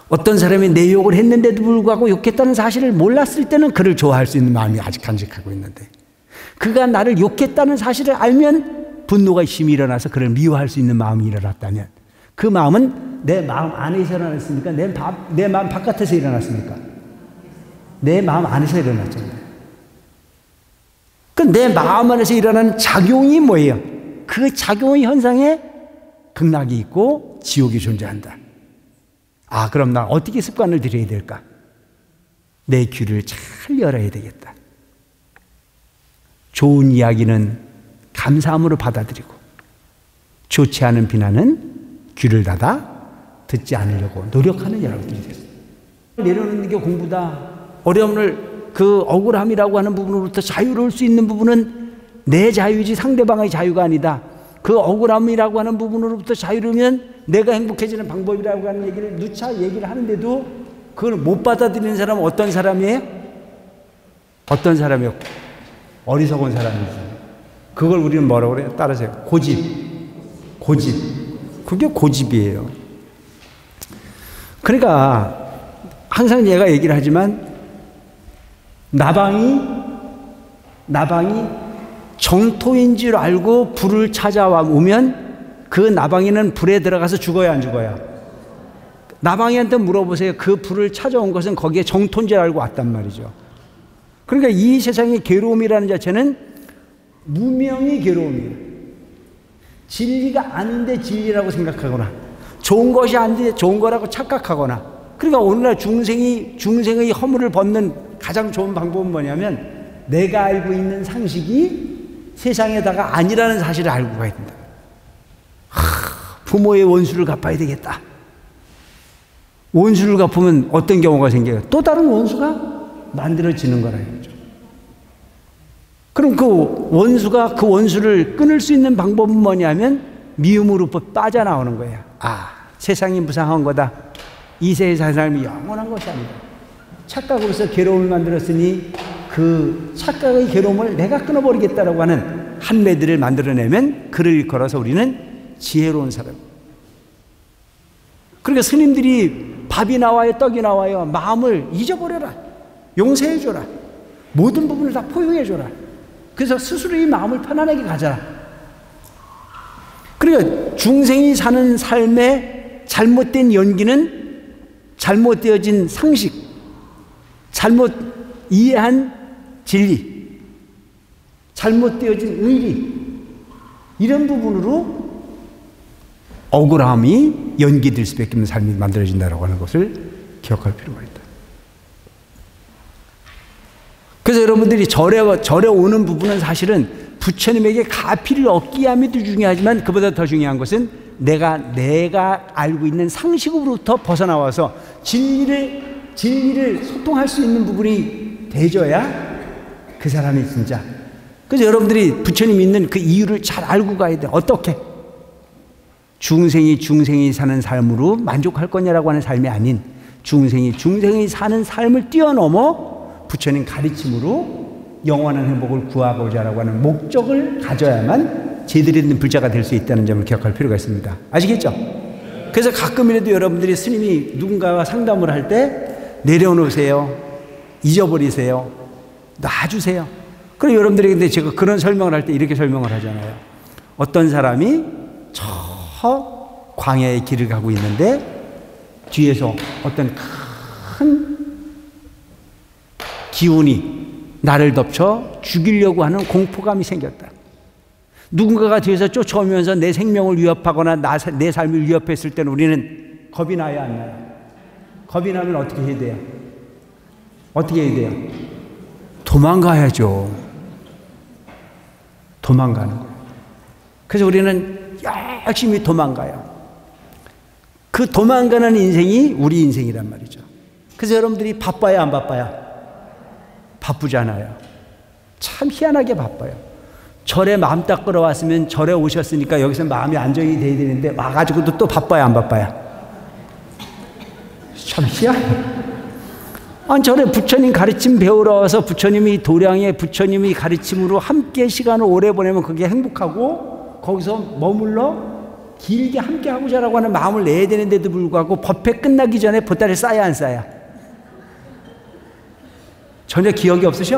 어떤 사람이 내 욕을 했는데도 불구하고 욕했다는 사실을 몰랐을 때는 그를 좋아할 수 있는 마음이 아직 간직하고 있는데, 그가 나를 욕했다는 사실을 알면 분노가 심히 일어나서 그를 미워할 수 있는 마음이 일어났다면, 그 마음은 내 마음 안에서 일어났습니까? 내 마음 바깥에서 일어났습니까? 내 마음 안에서 일어났잖아요. 내 마음 안에서 일어나는 작용이 뭐예요? 그 작용의 현상에 극락이 있고 지옥이 존재한다. 아, 그럼 나 어떻게 습관을 들여야 될까? 내 귀를 잘 열어야 되겠다. 좋은 이야기는 감사함으로 받아들이고, 좋지 않은 비난은 귀를 닫아 듣지 않으려고 노력하는 여러분들이 됐어요. 내려놓는 게 공부다. 어려움을, 그 억울함이라고 하는 부분으로부터 자유로울 수 있는 부분은 내 자유지 상대방의 자유가 아니다. 그 억울함이라고 하는 부분으로부터 자유로우면 내가 행복해지는 방법이라고 하는 얘기를 누차 얘기를 하는데도 그걸 못 받아들이는 사람은 어떤 사람이에요? 어떤 사람이요? 어리석은 사람이죠. 그걸 우리는 뭐라고 그래요? 따라서요. 고집. 그게 고집이에요. 그러니까 항상 얘가 얘기를 하지만, 나방이 정토인 줄 알고 불을 찾아와 오면 그 나방이는 불에 들어가서 죽어야 안 죽어요? 나방이한테 물어보세요. 그 불을 찾아온 것은 거기에 정토인 줄 알고 왔단 말이죠. 그러니까 이 세상의 괴로움이라는 자체는 무명의 괴로움이에요. 진리가 아닌데 진리라고 생각하거나, 좋은 것이 아닌데 좋은 거라고 착각하거나. 그러니까 오늘날 중생의 허물을 벗는 가장 좋은 방법은 뭐냐면, 내가 알고 있는 상식이 세상에다가 아니라는 사실을 알고 가야 된다. 부모의 원수를 갚아야 되겠다. 원수를 갚으면 어떤 경우가 생겨요? 또 다른 원수가 만들어지는 거라는 거죠. 그럼 그 원수를 끊을 수 있는 방법은 뭐냐면, 미움으로부터 빠져나오는 거예요. 아, 세상이 무상한 거다. 이 세상의 삶이 영원한 것이 아니다. 착각으로서 괴로움을 만들었으니 그 착각의 괴로움을 내가 끊어버리겠다라고 하는 한매들을 만들어내면 그를 일컬어서 우리는 지혜로운 사람. 그러니까 스님들이 밥이 나와요, 떡이 나와요, 마음을 잊어버려라, 용서해줘라, 모든 부분을 다 포용해줘라. 그래서 스스로 이 마음을 편안하게 가져라. 그러니까 중생이 사는 삶의 잘못된 연기는 잘못되어진 상식, 잘못 이해한 진리, 잘못되어진 의리, 이런 부분으로 억울함이 연기될 수밖에 없는 삶이 만들어진다고 하는 것을 기억할 필요가 있다. 그래서 여러분들이 절에 오는 부분은 사실은 부처님에게 가피를 얻기 위함에도 중요하지만, 그보다 더 중요한 것은 내가 알고 있는 상식으로부터 벗어나와서 진리를 소통할 수 있는 부분이 되줘야 그 사람이 진짜. 그래서 여러분들이 부처님 있는 그 이유를 잘 알고 가야 돼. 어떻게? 중생이 사는 삶으로 만족할 거냐라고 하는 삶이 아닌, 중생이 사는 삶을 뛰어넘어 부처님 가르침으로 영원한 행복을 구하고자 하는 목적을 가져야만 제대로 있는 불자가 될 수 있다는 점을 기억할 필요가 있습니다. 아시겠죠? 그래서 가끔이라도 여러분들이 스님이 누군가와 상담을 할 때 내려놓으세요, 잊어버리세요, 놔주세요. 그럼 여러분들이, 근데 제가 그런 설명을 할 때 이렇게 설명을 하잖아요. 어떤 사람이 저 광야의 길을 가고 있는데 뒤에서 어떤 큰 기운이 나를 덮쳐 죽이려고 하는 공포감이 생겼다. 누군가가 뒤에서 쫓아오면서 내 생명을 위협하거나 내 삶을 위협했을 때는 우리는 겁이 나요, 안 나요? 겁이 나면 어떻게 해야 돼요? 어떻게 해야 돼요? 도망가야죠. 도망가는 거예요. 그래서 우리는 열심히 도망가요. 그 도망가는 인생이 우리 인생이란 말이죠. 그래서 여러분들이 바빠요, 안 바빠요? 바쁘잖아요. 참 희한하게 바빠요. 절에 마음 딱 끌어왔으면 절에 오셨으니까 여기서 마음이 안정이 돼야 되는데 와가지고도 또 바빠요, 안 바빠요? 참 희한해요. 아니, 절에 부처님 가르침 배우러 와서 부처님이 도량에 부처님이 가르침으로 함께 시간을 오래 보내면 그게 행복하고 거기서 머물러 길게 함께 하고자라고 하는 마음을 내야 되는데도 불구하고 법회 끝나기 전에 보따리 싸야 안 싸야? 전혀 기억이 없으셔?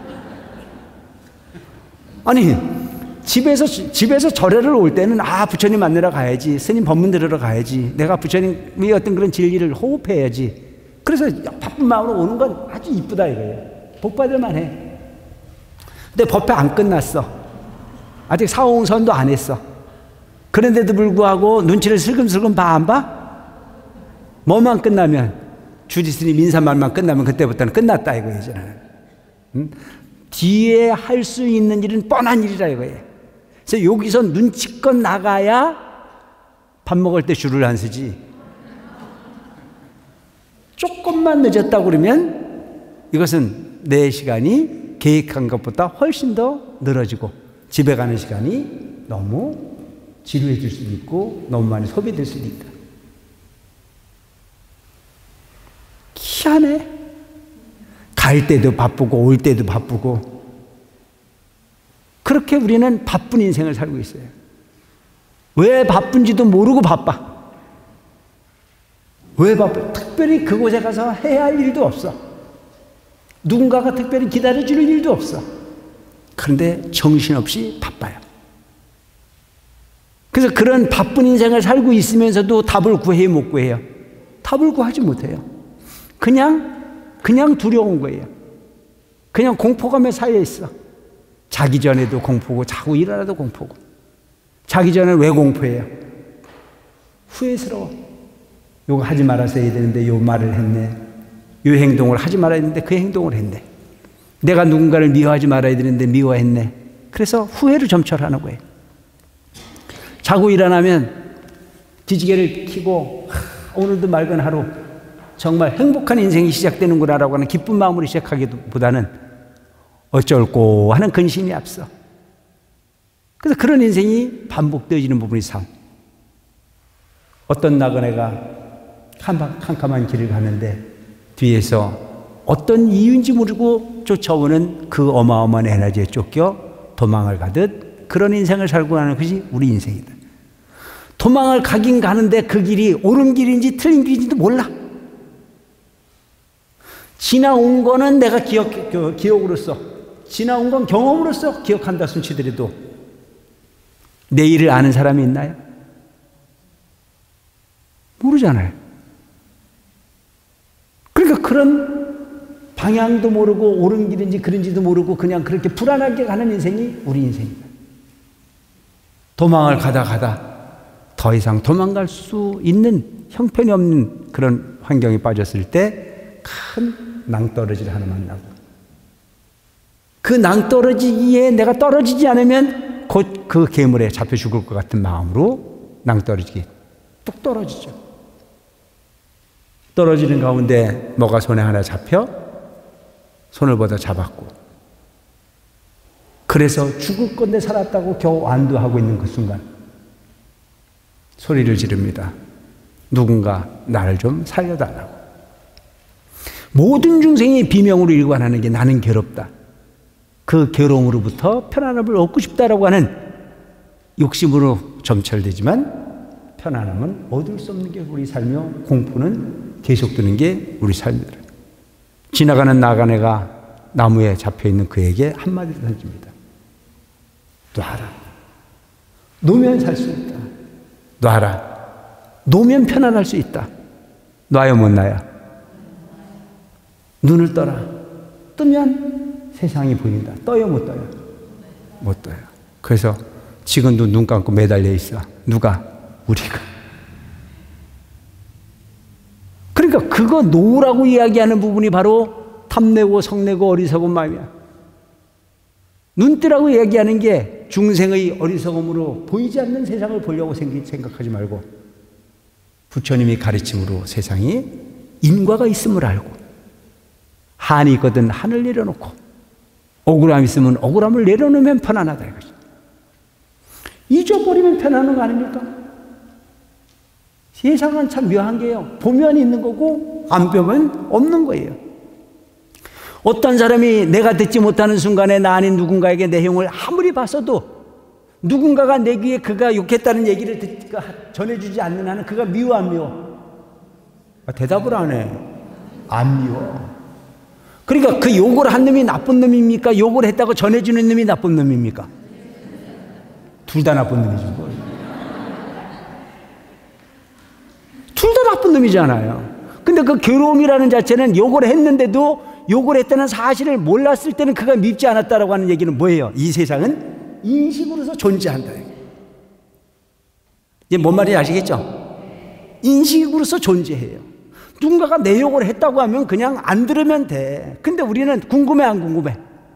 아니 집에서 절에를 올 때는 부처님 만나러 가야지, 스님 법문 들으러 가야지, 내가 부처님의 어떤 그런 진리를 호흡해야지. 그래서 바쁜 마음으로 오는 건 아주 이쁘다 이거예요. 복 받을 만해. 근데 법회 안 끝났어. 아직 사홍선도 안 했어. 그런데도 불구하고 눈치를 슬금슬금 봐 안 봐? 뭐만 끝나면, 주지 스님 인사말만 끝나면 그때부터는 끝났다 이거예요. 저는. 뒤에 할 수 있는 일은 뻔한 일이라 이거예요. 그래서 여기서 눈치껏 나가야 밥 먹을 때 줄을 안 서지. 조금만 늦었다고 그러면 이것은 내 시간이 계획한 것보다 훨씬 더 늘어지고 집에 가는 시간이 너무 지루해질 수도 있고 너무 많이 소비될 수도 있다. 희한해. 갈 때도 바쁘고 올 때도 바쁘고 그렇게 우리는 바쁜 인생을 살고 있어요. 왜 바쁜지도 모르고 바빠. 왜 바빠? 특별히 그곳에 가서 해야 할 일도 없어. 누군가가 특별히 기다려주는 일도 없어. 그런데 정신없이 바빠요. 그래서 그런 바쁜 인생을 살고 있으면서도 답을 구해 못 구해요. 답을 구하지 못해요. 그냥 두려운 거예요. 그냥 공포감에 쌓여 있어. 자기 전에도 공포고 자고 일어나도 공포고. 자기 전에 왜 공포해요? 후회스러워. 요거 하지 말았어야 되는데 요 말을 했네. 요 행동을 하지 말아야 되는데 그 행동을 했네. 내가 누군가를 미워하지 말아야 되는데 미워했네. 그래서 후회를 점철하는 거예요. 자고 일어나면 기지개를 켜고 오늘도 맑은 하루, 정말 행복한 인생이 시작되는구나라고 하는 기쁜 마음으로 시작하기보다는 어쩔꼬 하는 근심이 앞서. 그래서 그런 인생이 반복되어지는 부분이 삶. 어떤 나그네가 캄캄한 길을 가는데 뒤에서 어떤 이유인지 모르고 쫓아오는 그 어마어마한 에너지에 쫓겨 도망을 가듯 그런 인생을 살고 가는 것이 우리 인생이다. 도망을 가긴 가는데 그 길이 옳은 길인지 틀린 길인지도 몰라. 지나온 거는 내가 기억으로서, 지나온 건 경험으로서 기억한다 순치더라도 내일을 아는 사람이 있나요? 모르잖아요. 그러니까 그런 방향도 모르고 옳은 길인지 그런지도 모르고 그냥 그렇게 불안하게 가는 인생이 우리 인생입니다. 도망을 가다 더 이상 도망갈 수 있는 형편이 없는 그런 환경에 빠졌을 때 큰 낭떠러지를 하나 만나고 그 낭떠러지기에 내가 떨어지지 않으면 곧 그 괴물에 잡혀 죽을 것 같은 마음으로 낭떠러지게 뚝 떨어지죠. 떨어지는 가운데 뭐가 손에 하나 잡혀 손을 뻗어 잡았고 그래서 죽을 건데 살았다고 겨우 안도하고 있는 그 순간 소리를 지릅니다. 누군가 나를 좀 살려달라고. 모든 중생이 비명으로 일관하는 게 나는 괴롭다. 그 괴로움으로부터 편안함을 얻고 싶다라고 하는 욕심으로 점철되지만 편안함은 얻을 수 없는 게 우리 삶이요 공포는 계속되는 게 우리 삶이다. 지나가는 나그네가 나무에 잡혀있는 그에게 한마디를 던집니다. 놔라. 놓으면 살 수 있다. 놔라. 놓으면 편안할 수 있다. 놔요 못 놔요? 눈을 떠라. 뜨면 세상이 보인다. 떠요 못 떠요? 못 떠요. 그래서 지금도 눈 감고 매달려 있어. 누가? 우리가. 그러니까 그거 놓으라고 이야기하는 부분이 바로 탐내고 성내고 어리석은 마음이야. 눈 뜨라고 이야기하는 게 중생의 어리석음으로 보이지 않는 세상을 보려고 생각하지 말고 부처님이 가르침으로 세상이 인과가 있음을 알고 한이 있거든 한을 내려놓고 억울함이 있으면 억울함을 내려놓으면 편안하다 이거죠. 잊어버리면 편안한 거 아닙니까? 세상은 참 묘한 게요. 보면 있는 거고 안 보면 없는 거예요. 어떤 사람이 내가 듣지 못하는 순간에 나 아닌 누군가에게 내용을 아무리 봤어도 누군가가 내 귀에 그가 욕했다는 얘기를 전해주지 않는 한은 그가 미워 안 미워? 대답을 안 해. 안 미워. 그러니까 그 욕을 한 놈이 나쁜 놈입니까? 욕을 했다고 전해주는 놈이 나쁜 놈입니까? 둘 다 나쁜 놈이죠. 둘 다 나쁜 놈이잖아요. 근데 그 괴로움이라는 자체는 욕을 했는데도 욕을 했다는 사실을 몰랐을 때는 그가 밉지 않았다라고 하는 얘기는 뭐예요? 이 세상은 인식으로서 존재한다. 이제 뭔 말인지 아시겠죠? 인식으로서 존재해요. 누군가가 내 욕을 했다고 하면 그냥 안 들으면 돼. 근데 우리는 궁금해 안 궁금해?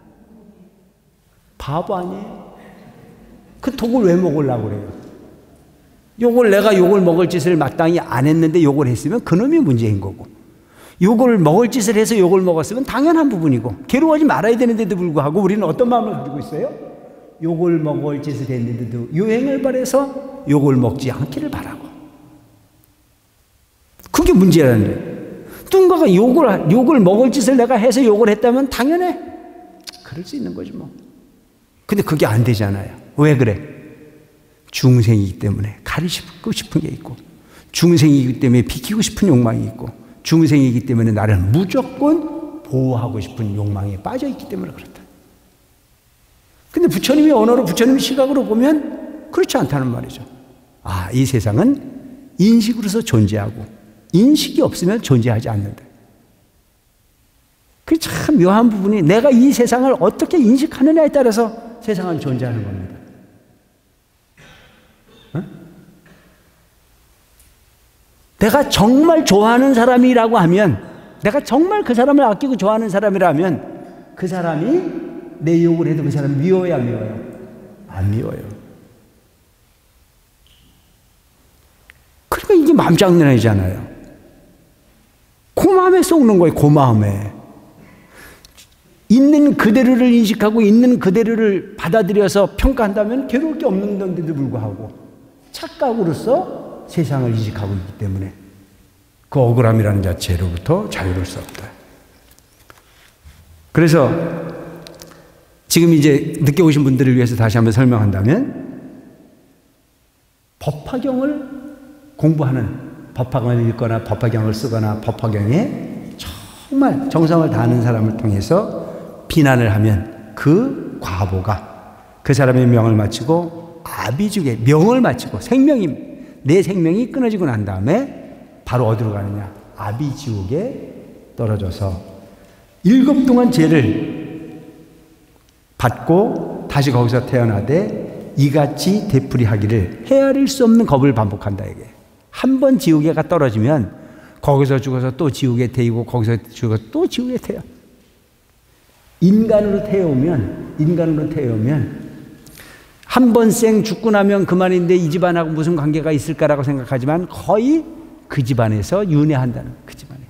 바보 아니에요? 그 독을 왜 먹으려고 그래요? 내가 욕을 먹을 짓을 마땅히 안 했는데 욕을 했으면 그놈이 문제인 거고, 욕을 먹을 짓을 해서 욕을 먹었으면 당연한 부분이고, 괴로워하지 말아야 되는데도 불구하고 우리는 어떤 마음을 가지고 있어요? 욕을 먹을 짓을 했는데도 유행을 바라서 욕을 먹지 않기를 바라고. 그게 문제라는 거예요. 누군가가 욕을 먹을 짓을 내가 해서 욕을 했다면 당연해. 그럴 수 있는 거지 뭐. 근데 그게 안 되잖아요. 왜 그래? 중생이기 때문에 가리고 싶은 게 있고, 중생이기 때문에 비키고 싶은 욕망이 있고, 중생이기 때문에 나를 무조건 보호하고 싶은 욕망에 빠져 있기 때문에 그렇다. 근데 부처님의 언어로, 부처님의 시각으로 보면 그렇지 않다는 말이죠. 아, 이 세상은 인식으로서 존재하고 인식이 없으면 존재하지 않는다. 그게 참 묘한 부분이, 내가 이 세상을 어떻게 인식하느냐에 따라서 세상은 존재하는 겁니다. 어? 내가 정말 좋아하는 사람이라고 하면, 내가 정말 그 사람을 아끼고 좋아하는 사람이라면 그 사람이 내 욕을 해도 그 사람 미워요 안 미워요? 안 미워요. 그러니까 이게 맘장난이잖아요. 고마움에 썩는 거예요. 고마움에. 있는 그대로를 인식하고 있는 그대로를 받아들여서 평가한다면 괴로울 게 없는 건데도 불구하고 착각으로서 세상을 인식하고 있기 때문에 그 억울함이라는 자체로부터 자유로울 수 없다. 그래서 지금 이제 늦게 오신 분들을 위해서 다시 한번 설명한다면, 법화경을 공부하는, 법화경을 읽거나 법화경을 쓰거나 법화경에 정말 정성을 다하는 사람을 통해서 비난을 하면 그 과보가 그 사람의 명을 마치고 아비죽의 명을 마치고 내 생명이 끊어지고 난 다음에 바로 어디로 가느냐? 아비지옥에 떨어져서 7 동안 죄를 받고 다시 거기서 태어나되 이같이 되풀이하기를 헤아릴 수 없는 겁을 반복한다. 이게 한 번 지옥에 가 떨어지면 거기서 죽어서 또 지옥에 태이고 거기서 죽어서 또 지옥에 태요. 인간으로 태어오면 한 번 생 죽고 나면 그만인데 이 집안하고 무슨 관계가 있을까라고 생각하지만 거의 그 집안에서 윤회한다는, 그 집안에서.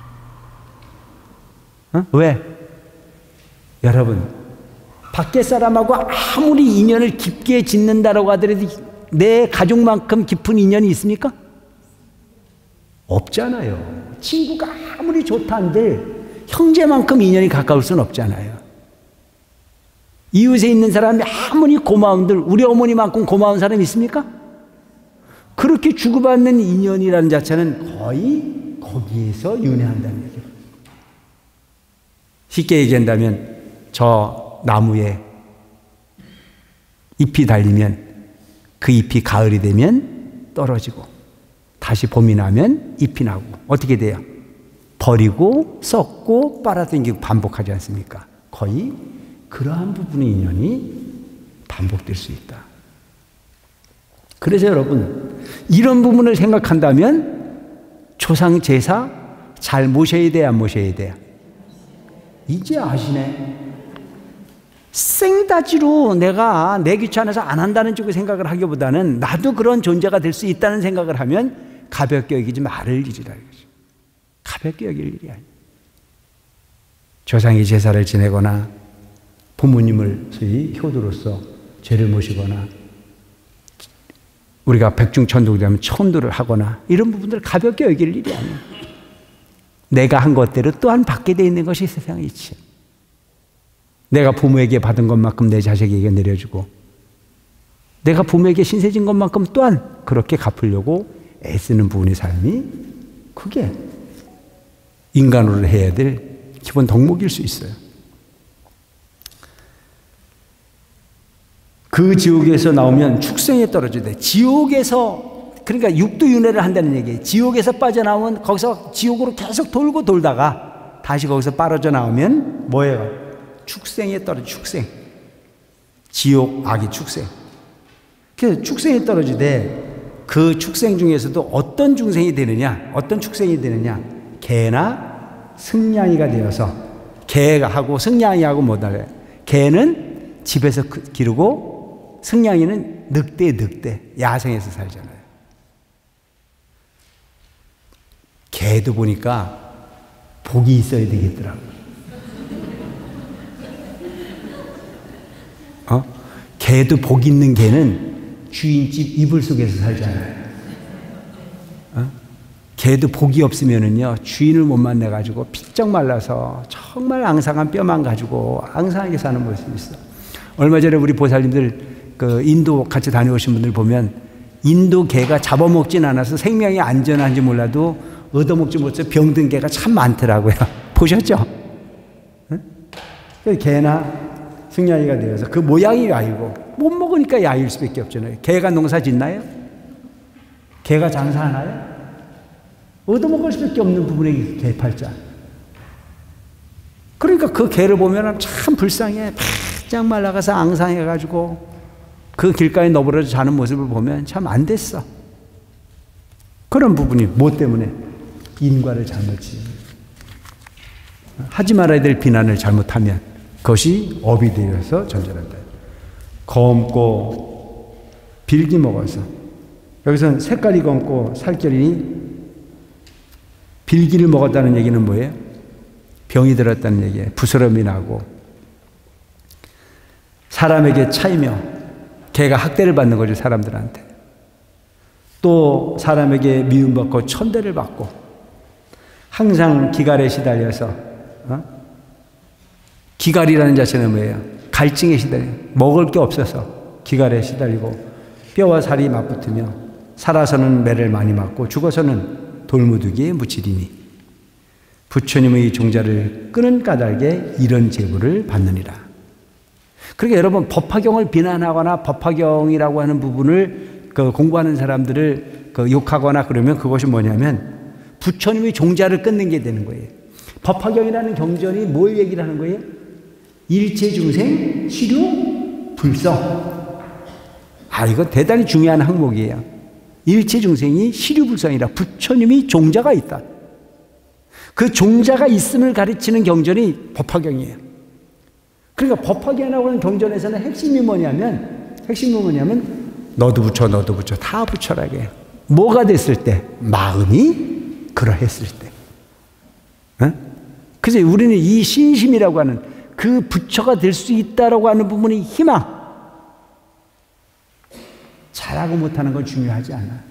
왜? 여러분, 밖에 사람하고 아무리 인연을 깊게 짓는다라고 하더라도 내 가족만큼 깊은 인연이 있습니까? 없잖아요. 친구가 아무리 좋다 한들 형제만큼 인연이 가까울 수는 없잖아요. 이웃에 있는 사람이 아무리 고마운들 우리 어머니만큼 고마운 사람이 있습니까? 그렇게 주고받는 인연이라는 자체는 거의 거기에서 윤회한다는 얘기예요. 쉽게 얘기한다면 저 나무에 잎이 달리면 그 잎이 가을이 되면 떨어지고 다시 봄이 나면 잎이 나고 어떻게 돼요? 버리고 썩고 빨아당기고 반복하지 않습니까? 거의 그러한 부분의 인연이 반복될 수 있다. 그래서 여러분, 이런 부분을 생각한다면 조상 제사 잘 모셔야 돼요, 안 모셔야 돼요? 이제 아시네. 생다지로 내가 내 귀찮아서 안 한다는 쪽의 생각을 하기보다는 나도 그런 존재가 될 수 있다는 생각을 하면 가볍게 여기지 말을 일이라 이거죠. 가볍게 여길 일이 아니에요. 조상이 제사를 지내거나 부모님을 소위 효도로서 죄를 모시거나 우리가 백중천독이 되면 천도를 하거나 이런 부분들을 가볍게 여길 일이 아니에요. 내가 한 것대로 또한 받게 돼 있는 것이 세상의 이치예요. 내가 부모에게 받은 것만큼 내 자식에게 내려주고 내가 부모에게 신세진 것만큼 또한 그렇게 갚으려고 애쓰는 분의 삶이 그게 인간으로 해야 될 기본 덕목일 수 있어요. 그 지옥에서 나오면 축생에 떨어지대. 지옥에서, 그러니까 육도윤회를 한다는 얘기예요. 지옥에서 빠져나오면 거기서 지옥으로 계속 돌고 돌다가 다시 거기서 빠져나오면 뭐예요? 축생에 떨어져. 축생. 지옥, 악의 축생. 그래서 축생에 떨어지되 그 축생 중에서도 어떤 중생이 되느냐, 어떤 축생이 되느냐, 개나 승냥이가 되어서, 개가 하고 승냥이하고 뭐다. 개는 집에서 기르고 승냥이는 늑대, 야생에서 살잖아요. 개도 보니까 복이 있어야 되겠더라고요. 개도 복 있는 개는 주인집 이불 속에서 살잖아요. 개도 복이 없으면은요, 주인을 못 만나가지고 피쩍 말라서 정말 앙상한 뼈만 가지고 앙상하게 사는 모습이 있어. 얼마 전에 우리 보살님들 그 인도 같이 다녀오신 분들 보면 인도 개가 잡아먹진 않아서 생명이 안전한지 몰라도 얻어먹지 못해서 병든 개가 참 많더라고요. 보셨죠? 개나 승냥이가 되어서 그 모양이 야이고 못 먹으니까 야일 수밖에 없잖아요. 개가 농사 짓나요? 개가 장사하나요? 얻어먹을 수밖에 없는 부분이 개팔자. 그러니까 그 개를 보면 참 불쌍해. 바짝 말라가서 앙상해가지고 그 길가에 너부러져 자는 모습을 보면 참 안 됐어. 그런 부분이 뭐 때문에? 인과를 잘못 지은. 하지 말아야 될 비난을 잘못하면 그것이 업이 되어서 전전한다. 검고 빌기 먹어서, 여기서는 색깔이 검고 살결이 빌기를 먹었다는 얘기는 뭐예요? 병이 들었다는 얘기예요. 부스럼이 나고 사람에게 차이며 걔가 학대를 받는 거죠. 사람들한테. 또 사람에게 미움받고 천대를 받고 항상 기갈에 시달려서, 기갈이라는 자체는 뭐예요? 갈증에 시달려. 먹을 게 없어서 기갈에 시달리고 뼈와 살이 맞붙으며 살아서는 매를 많이 맞고 죽어서는 돌무더기에 묻히리니 부처님의 종자를 끄는 까닭에 이런 제보를 받느니라. 그러니까 여러분, 법화경을 비난하거나 법화경이라고 하는 부분을 공부하는 사람들을 욕하거나 그러면 그것이 뭐냐면 부처님의 종자를 끊는 게 되는 거예요. 법화경이라는 경전이 뭘 얘기를 하는 거예요? 일체중생, 시류, 불성. 이거 대단히 중요한 항목이에요. 일체중생이 시류불성이라 부처님이 종자가 있다. 그 종자가 있음을 가르치는 경전이 법화경이에요. 그러니까 법화경이라고 하는 경전에서는 핵심이 뭐냐면 너도 붙여, 너도 붙여, 다 붙여라게. 뭐가 됐을 때? 마음이 그러했을 때. 그래서 우리는 이 신심이라고 하는 그 부처가 될 수 있다라고 하는 부분이 희망. 잘하고 못하는 건 중요하지 않아.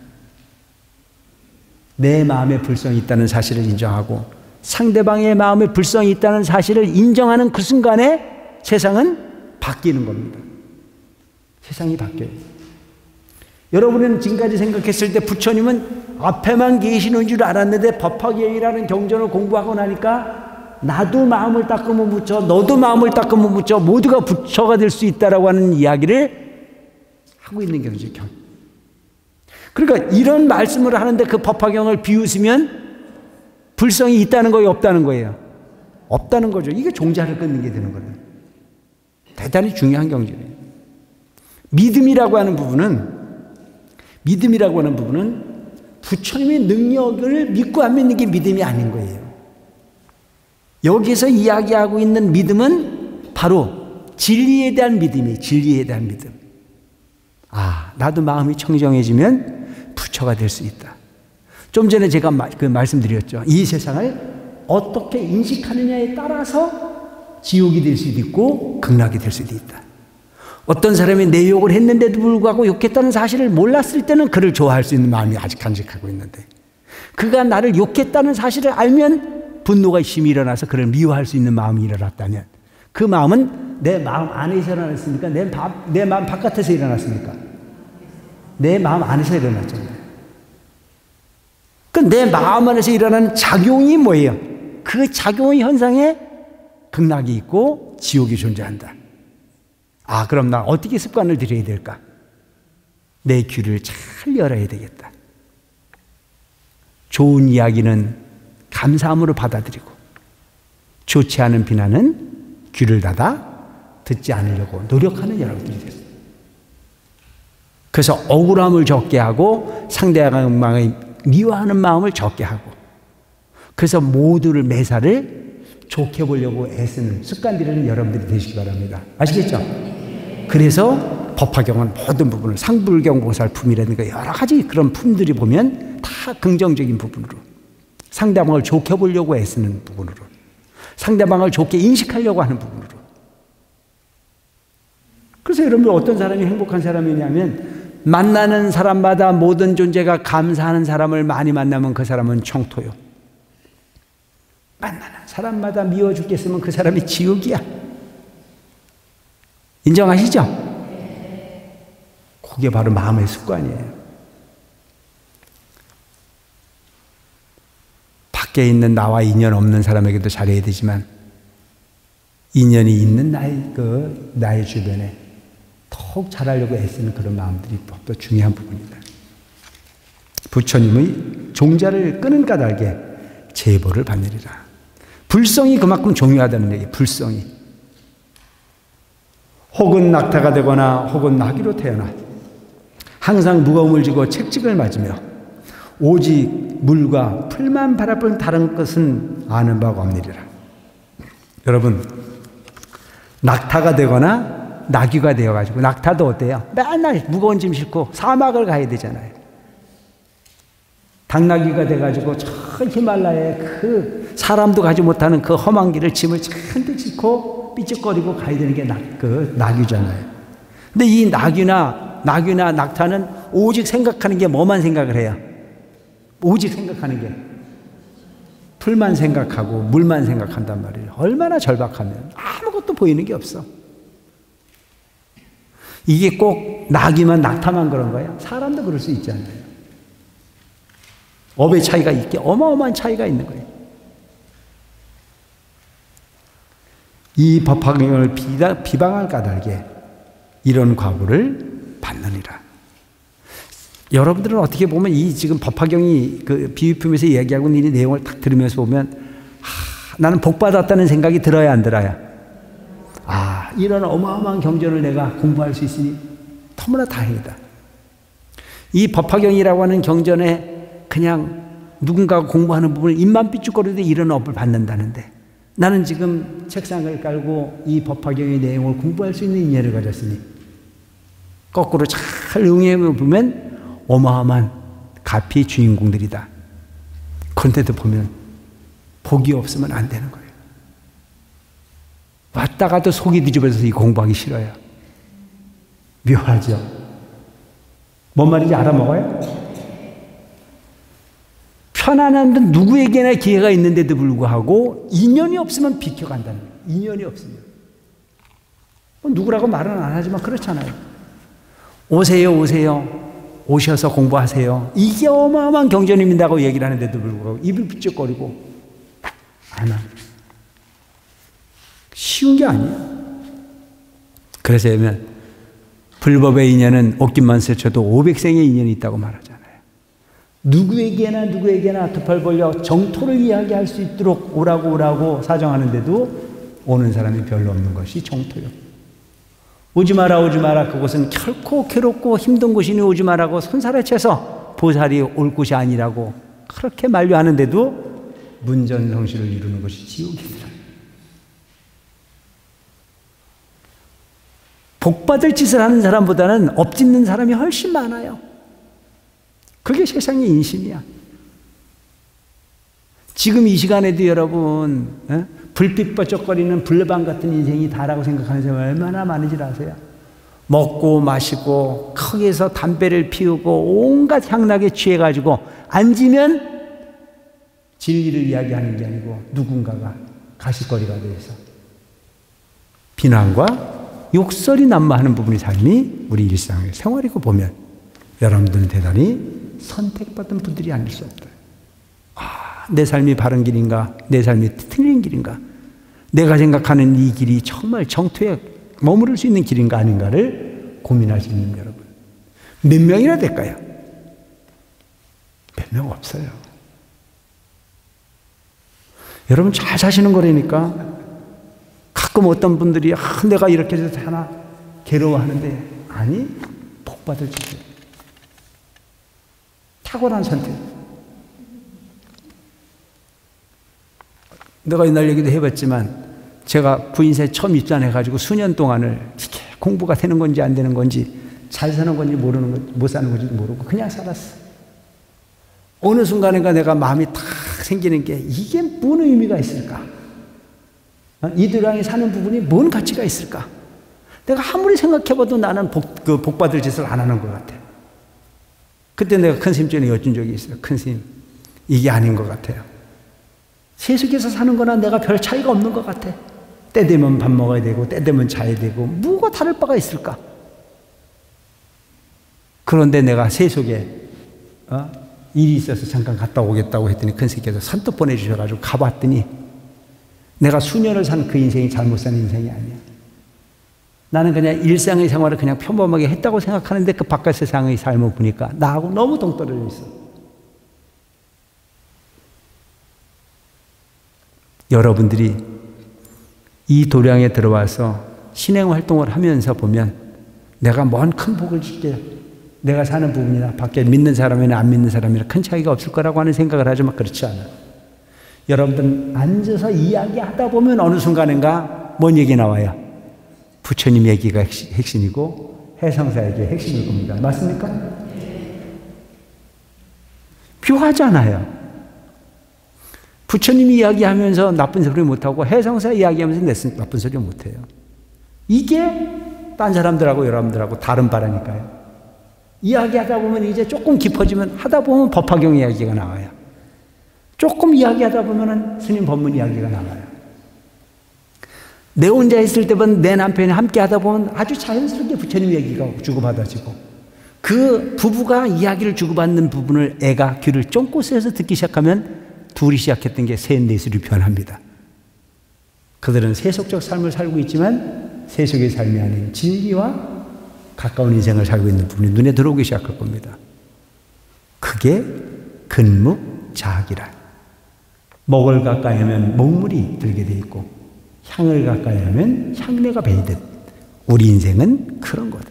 내 마음에 불성이 있다는 사실을 인정하고 상대방의 마음에 불성이 있다는 사실을 인정하는 그 순간에 세상은 바뀌는 겁니다. 세상이 바뀌어요. 여러분은 지금까지 생각했을 때 부처님은 앞에만 계시는 줄 알았는데 법화경이라는 경전을 공부하고 나니까 나도 마음을 닦으면 부처, 너도 마음을 닦으면 부처, 모두가 부처가 될 수 있다라고 하는 이야기를 하고 있는 경전이죠. 그러니까 이런 말씀을 하는데 그 법화경을 비웃으면 불성이 있다는 거예요, 없다는 거예요? 없다는 거죠. 이게 종자를 끊는 게 되는 거예요. 대단히 중요한 경전이에요. 믿음이라고 하는 부분은 부처님의 능력을 믿고 안 믿는 게 믿음이 아닌 거예요. 여기서 이야기하고 있는 믿음은 바로 진리에 대한 믿음이에요. 진리에 대한 믿음. 나도 마음이 청정해지면 부처가 될 수 있다. 좀 전에 제가 말씀드렸죠. 이 세상을 어떻게 인식하느냐에 따라서 지옥이 될 수도 있고 극락이 될 수도 있다. 어떤 사람이 내 욕을 했는데도 불구하고 욕했다는 사실을 몰랐을 때는 그를 좋아할 수 있는 마음이 아직 간직하고 있는데, 그가 나를 욕했다는 사실을 알면 분노가 심히 일어나서 그를 미워할 수 있는 마음이 일어났다면, 그 마음은 내 마음 안에서 일어났습니까? 내 마음 바깥에서 일어났습니까? 내 마음 안에서 일어났잖아요. 그 내 마음 안에서 일어나는 작용이 뭐예요? 그 작용의 현상에 극락이 있고 지옥이 존재한다. 아, 그럼 나 어떻게 습관을 들여야 될까? 내 귀를 잘 열어야 되겠다. 좋은 이야기는 감사함으로 받아들이고 좋지 않은 비난은 귀를 닫아 듣지 않으려고 노력하는 여러분들이 됐어요. 그래서 억울함을 적게 하고 상대방의 미워하는 마음을 적게 하고, 그래서 모두를 매사를 좋게 보려고 애쓰는 습관들은 여러분들이 되시기 바랍니다. 아시겠죠? 그래서 법화경은 모든 부분을 상불경 보살품이라든가 여러 가지 그런 품들이 보면 다 긍정적인 부분으로, 상대방을 좋게 보려고 애쓰는 부분으로, 상대방을 좋게 인식하려고 하는 부분으로. 그래서 여러분, 어떤 사람이 행복한 사람이냐면 만나는 사람마다 모든 존재가 감사하는 사람을 많이 만나면 그 사람은 청토요. 만나는 사람마다 미워 죽겠으면 그 사람이 지옥이야. 인정하시죠? 그게 바로 마음의 습관이에요. 밖에 있는 나와 인연 없는 사람에게도 잘해야 되지만 인연이 있는 나의 주변에 더욱 잘하려고 애쓰는 그런 마음들이 또 중요한 부분이다. 부처님의 종자를 끄는 까닭에 제보를 받으리라. 불성이 그만큼 중요하다는 얘기예요. 불성이. 혹은 낙타가 되거나 혹은 나귀로 태어나 항상 무거움을 지고 책찍을 맞으며 오직 물과 풀만 바라볼 다른 것은 아는 바가 없느니라. 여러분, 낙타가 되거나 나귀가 되어가지고, 낙타도 어때요? 맨날 무거운 짐 싣고 사막을 가야 되잖아요. 당나귀가 돼가지고 저 히말라야에 그 사람도 가지 못하는 그 험한 길을 짐을 잔뜩 싣고 삐쩍거리고 가야 되는 게 나귀잖아요. 근데 이 나귀나 낙타는 오직 생각하는 게 뭐만 생각을 해요? 오직 생각하는 게 풀만 생각하고 물만 생각한단 말이에요. 얼마나 절박하면 아무것도 보이는 게 없어. 이게 꼭 나귀만 낙타만 그런 거예요? 사람도 그럴 수 있잖아요. 업의 차이가 있게 어마어마한 차이가 있는 거예요. 이 법화경을 비방할 까닭에 이런 과보를 받느니라. 여러분들은 어떻게 보면 이 지금 법화경이 그 비유품에서 이야기하고 있는 이 내용을 딱 들으면서 보면 나는 복 받았다는 생각이 들어야 안 들어야? 이런 어마어마한 경전을 내가 공부할 수 있으니 너무나 다행이다. 이 법화경이라고 하는 경전에 그냥 누군가가 공부하는 부분을 입만 삐죽거리도 이런 업을 받는다는데, 나는 지금 책상을 깔고 이 법화경의 내용을 공부할 수 있는 인연을 가졌으니 거꾸로 잘 응해보면 어마어마한 가피의 주인공들이다. 그런데도 보면 복이 없으면 안 되는 거예요. 왔다가도 속이 뒤집어져서 이 공부하기 싫어요. 묘하죠? 뭔 말인지 알아먹어요? 편안한데 누구에게나 기회가 있는데도 불구하고 인연이 없으면 비켜간다는 거예요. 인연이 없으면. 누구라고 말은 안 하지만 그렇잖아요. 오세요, 오세요. 오셔서 공부하세요. 이게 어마어마한 경전입니다고 얘기를 하는데도 불구하고 입을 삐쩍거리고 안 합니다. 쉬운 게 아니에요. 그래서 보면 불법의 인연은 옷깃만 스쳐도 500생의 인연이 있다고 말하잖아요. 누구에게나 두 팔 벌려 정토를 이야기할 수 있도록 오라고 사정하는데도 오는 사람이 별로 없는 것이 정토요. 오지 마라. 그곳은 결코 괴롭고 힘든 곳이니 오지 마라고 손사래쳐서 보살이 올 곳이 아니라고 그렇게 만류하는데도 문전성시를 이루는 것이 지옥이더라. 복받을 짓을 하는 사람보다는 엎짓는 사람이 훨씬 많아요. 그게 세상의 인심이야. 지금 이 시간에도 여러분 불빛 번쩍거리는 불방 같은 인생이 다라고 생각하는 사람이 얼마나 많은지 아세요? 먹고 마시고 거기에서 담배를 피우고 온갖 향락에 취해가지고 앉으면 진리를 이야기하는 게 아니고 누군가가 가십거리가 돼서 비난과 욕설이 난무하는 부분이 삶이 우리 일상의 생활이고 보면 여러분들은 대단히 선택받은 분들이 아닐 수 없다. 내 삶이 바른 길인가? 내 삶이 틀린 길인가? 내가 생각하는 이 길이 정말 정토에 머무를 수 있는 길인가 아닌가를 고민하시는 여러분. 몇 명이나 될까요? 몇 명 없어요. 여러분 잘 사시는 거라니까. 가끔 어떤 분들이 내가 이렇게 해서 하나 괴로워하는데, 아니, 복 받을 짓이에요. 탁월한 선택. 내가 옛날 얘기도 해봤지만, 제가 부인사에 처음 입단해가지고 수년 동안을 공부가 되는 건지 안 되는 건지, 잘 사는 건지 모르는 건지, 못 사는 건지 모르고 그냥 살았어. 어느 순간인가 내가 마음이 탁 생기는 게, 이게 뭔 의미가 있을까? 이 도량에 사는 부분이 뭔 가치가 있을까? 내가 아무리 생각해봐도 나는 복 받을 짓을 안 하는 것 같아. 그때 내가 큰 스님 전에 여쭌 적이 있어요. 큰 스님, 이게 아닌 것 같아요. 세속에서 사는 거나 내가 별 차이가 없는 것 같아. 때 되면 밥 먹어야 되고, 때 되면 자야 되고, 뭐가 다를 바가 있을까? 그런데 내가 세속에 일이 있어서 잠깐 갔다 오겠다고 했더니 큰 스님께서 선뜻 보내주셔가지고 가봤더니, 내가 수년을 산 그 인생이 잘못 산 인생이 아니야. 나는 그냥 일상의 생활을 그냥 평범하게 했다고 생각하는데, 그 바깥 세상의 삶을 보니까 나하고 너무 동떨어져 있어. 여러분들이 이 도량에 들어와서 신행 활동을 하면서 보면, 내가 뭔 큰 복을 줄게, 내가 사는 부분이나 밖에 믿는 사람이나 안 믿는 사람이나 큰 차이가 없을 거라고 하는 생각을 하지만 그렇지 않아요. 여러분들 앉아서 이야기하다 보면 어느 순간인가 뭔 얘기 나와요? 부처님 얘기가 핵심이고 해상사 얘기가 핵심일 겁니다. 맞습니까? 묘하잖아요. 부처님 이야기하면서 나쁜 소리 못하고 해상사 이야기하면서 나쁜 소리 못해요. 이게 딴 사람들하고 여러분들하고 다른 바라니까요. 이야기하다 보면 이제 조금 깊어지면 하다 보면 법화경 이야기가 나와요. 조금 이야기하다 보면 스님 법문 이야기가 나와요. 내 혼자 있을 때면 내 남편이 함께 하다 보면 아주 자연스럽게 부처님 얘기가 주고받아지고, 그 부부가 이야기를 주고받는 부분을 애가 귀를 쫑긋 세워서 듣기 시작하면 둘이 시작했던 게 셋넷으로 변합니다. 그들은 세속적 삶을 살고 있지만 세속의 삶이 아닌 진리와 가까운 인생을 살고 있는 부분이 눈에 들어오기 시작할 겁니다. 그게 근묵자학이라. 먹을 가까이 하면 먹물이 들게 돼 있고, 향을 가까이 하면 향내가 배이듯 우리 인생은 그런 거다.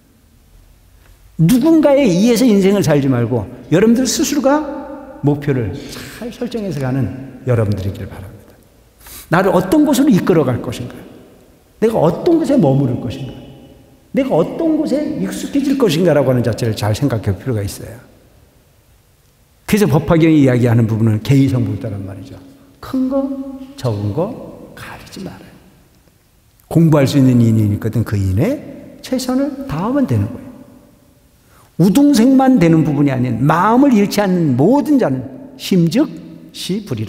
누군가에 의해서 인생을 살지 말고 여러분들 스스로가 목표를 잘 설정해서 가는 여러분들이길 바랍니다. 나를 어떤 곳으로 이끌어갈 것인가? 내가 어떤 곳에 머무를 것인가? 내가 어떤 곳에 익숙해질 것인가라고 하는 자체를 잘 생각할 필요가 있어요. 그래서 법화경이 이야기하는 부분은 개의성불다란 말이죠. 큰 거, 적은 거 가리지 말아요. 공부할 수 있는 인연이 있거든. 그 인에 최선을 다하면 되는 거예요. 우등생만 되는 부분이 아닌 마음을 잃지 않는 모든 자는 심즉 시불이라.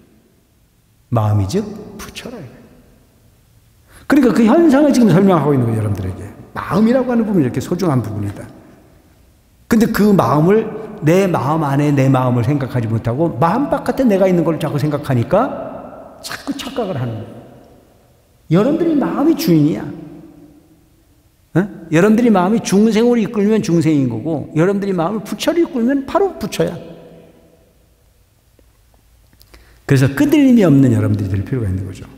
마음이즉 부처라. 그러니까 그 현상을 지금 설명하고 있는 거예요. 여러분들에게. 마음이라고 하는 부분이 이렇게 소중한 부분이다. 근데 그 마음을, 내 마음 안에 내 마음을 생각하지 못하고 마음 바깥에 내가 있는 걸 자꾸 생각하니까 자꾸 착각을 하는 거예요. 여러분들이 마음이 주인이야. 여러분들이 마음이 중생으로 이끌면 중생인 거고, 여러분들이 마음을 부처로 이끌면 바로 부처야. 그래서 끄들림이 없는 여러분들이 될 필요가 있는 거죠.